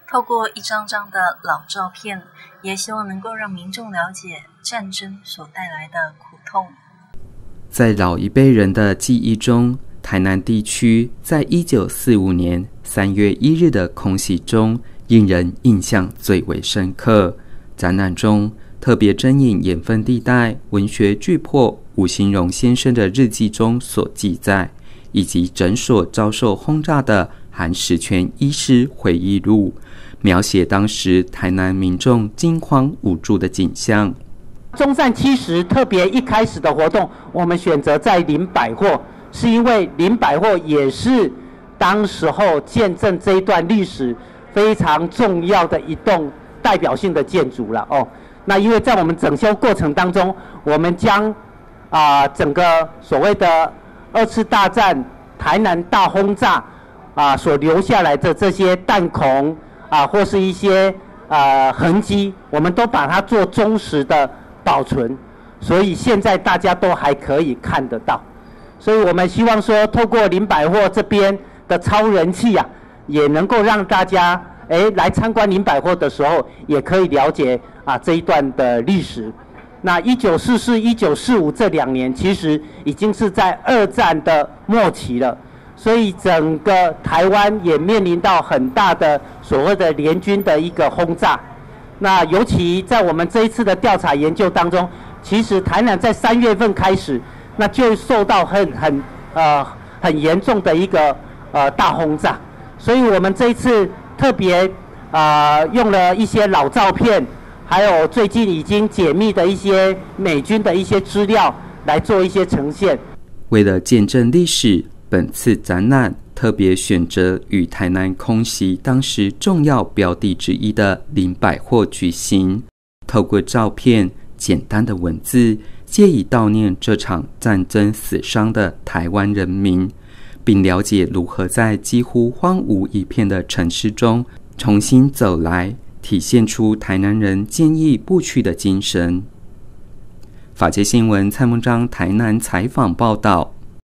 透过一张张的老照片，也希望能够让民众了解战争所带来的苦痛。 在老一辈人的记忆中，台南地区在1945年3月1日的空袭中，令人印象最为深刻。展览中特别征引盐分地带文学巨擘吴兴荣先生的日记中所记载，以及诊所遭受轰炸的韩石泉医师回忆录，描写当时台南民众惊慌无助的景象。 中善70特别一开始的活动，我们选择在林百货，是因为林百货也是当时候见证这一段历史非常重要的一栋代表性的建筑了哦。那因为在我们整修过程当中，我们将整个所谓的2次大战台南大轰炸所留下来的这些弹孔或是一些痕迹，我们都把它做忠实的保存，所以现在大家都还可以看得到。所以我们希望说，透过林百货这边的超人气也能够让大家来参观林百货的时候，也可以了解这一段的历史。那1944、1945这2年，其实已经是在2战的末期了，所以整个台湾也面临到很大的所谓的联军的一个轰炸。那尤其在我们这一次的调查研究当中，其实台南在3月份开始，那就受到很严重的一个大轰炸，所以我们这一次特别用了一些老照片，还有最近已经解密的一些美军的一些资料来做一些呈现。 为了见证历史，本次展览特别选择与台南空袭当时重要标的之一的林百货举行，透过照片、简单的文字，借以悼念这场战争死伤的台湾人民，并了解如何在几乎荒芜一片的城市中重新走来，体现出台南人坚毅不屈的精神。法界新闻蔡孟章台南采访报道。